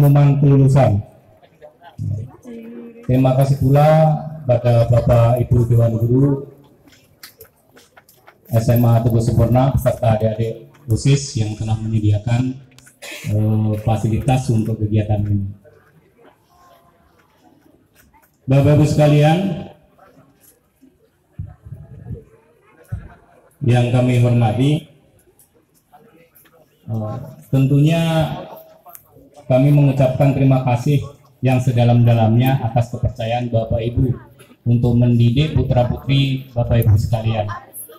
pengumuman kelulusan. Terima kasih pula pada Bapak Ibu Dewan Guru SMA Teguh Sempurna beserta adik-adik OSIS yang telah menyediakan fasilitas untuk kegiatan ini. Bapak-Ibu sekalian yang kami hormati, tentunya kami mengucapkan terima kasih yang sedalam-dalamnya atas kepercayaan Bapak Ibu untuk mendidik putra-putri Bapak Ibu sekalian.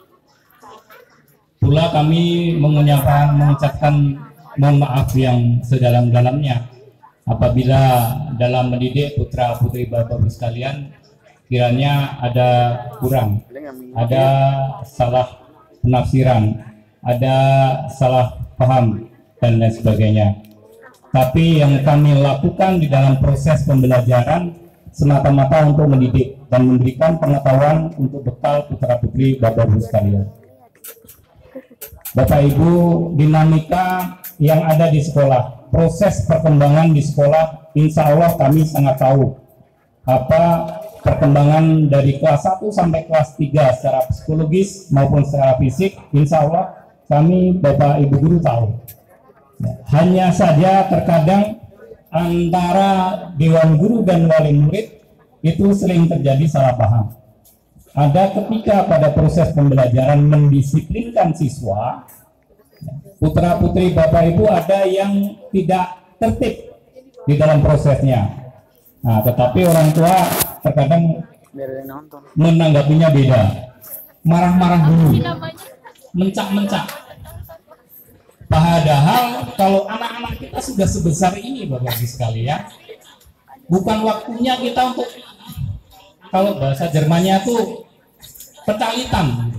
Pula kami mengucapkan mohon maaf yang sedalam-dalamnya apabila dalam mendidik putra-putri Bapak Ibu sekalian kiranya ada kurang, ada salah penafsiran, ada salah paham dan lain sebagainya. Tapi yang kami lakukan di dalam proses pembelajaran semata-mata untuk mendidik dan memberikan pengetahuan untuk bekal putra-putri Bapak Ibu sekalian. Bapak Ibu, dinamika yang ada di sekolah, proses perkembangan di sekolah, insya Allah kami sangat tahu apa perkembangan dari kelas 1 sampai kelas 3 secara psikologis maupun secara fisik, insya Allah kami Bapak Ibu Guru tahu. Hanya saja terkadang antara Dewan Guru dan wali murid itu sering terjadi salah paham. Ada ketika pada proses pembelajaran mendisiplinkan siswa, putra-putri Bapak Ibu ada yang tidak tertib di dalam prosesnya. Nah, tetapi orang tua terkadang menanggapinya beda. Marah-marah dulu, mencak-mencak. Padahal kalau anak-anak kita sudah sebesar ini Bapak Ibu sekalian, bukan waktunya kita untuk, kalau bahasa Jermannya tuh pentalitan,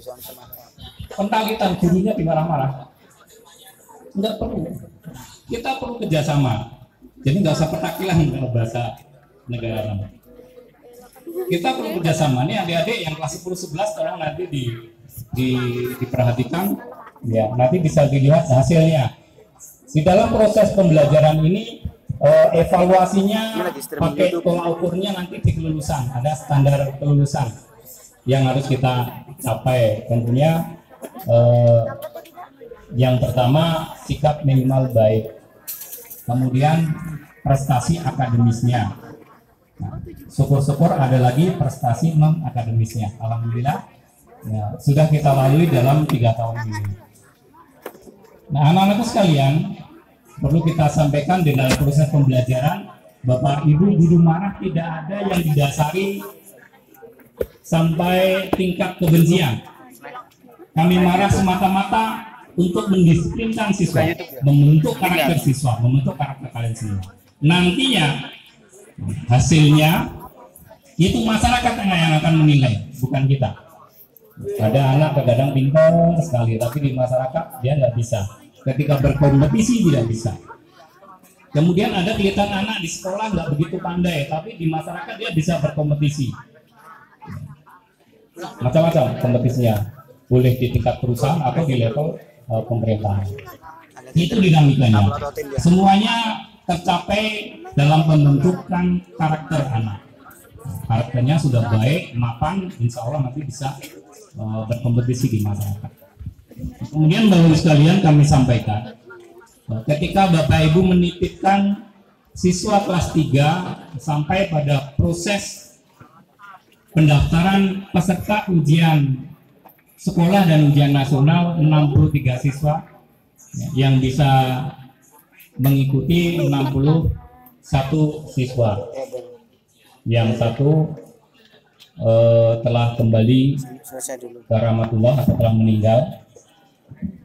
gurunya dimarah-marah. Enggak perlu, kita perlu kerjasama. Jadi nggak usah petakilan kalau bahasa negara. Kita perlu kerjasama. Nih adik-adik yang kelas 10-11 tolong nanti diperhatikan, ya nanti bisa dilihat hasilnya. Di dalam proses pembelajaran ini evaluasinya pakai tolak ukurnya nanti di kelulusan, ada standar kelulusan yang harus kita capai. Tentunya yang pertama sikap minimal baik, kemudian prestasi akademisnya. Nah, syukur-syukur ada lagi prestasi non akademisnya. Alhamdulillah ya, sudah kita lalui dalam 3 tahun ini. Nah, anak-anakku sekalian, perlu kita sampaikan di dalam proses pembelajaran, Bapak Ibu guru marah tidak ada yang didasari sampai tingkat kebencian. Kami marah semata-mata untuk mendisiplinkan siswa, membentuk karakter siswa, membentuk karakter kalian semua. Nantinya hasilnya itu masyarakat yang akan menilai, bukan kita. Ada anak kadang pintar sekali, tapi di masyarakat dia nggak bisa. Ketika berkompetisi tidak bisa. Kemudian ada kelihatan anak di sekolah nggak begitu pandai, tapi di masyarakat dia bisa berkompetisi. Macam-macam kompetisinya, boleh di tingkat perusahaan atau di level pemerintahan. Itu dinamikanya. Semuanya tercapai dalam pembentukan karakter anak. Karakternya sudah baik, mapan, insya Allah nanti bisa berkompetisi di masyarakat. Kemudian Bapak Ibu sekalian kami sampaikan, ketika Bapak Ibu menitipkan siswa kelas 3 sampai pada proses pendaftaran peserta ujian sekolah dan ujian nasional, 63 siswa yang bisa mengikuti 61 siswa. Yang satu telah kembali ke rahmatullah atau telah meninggal.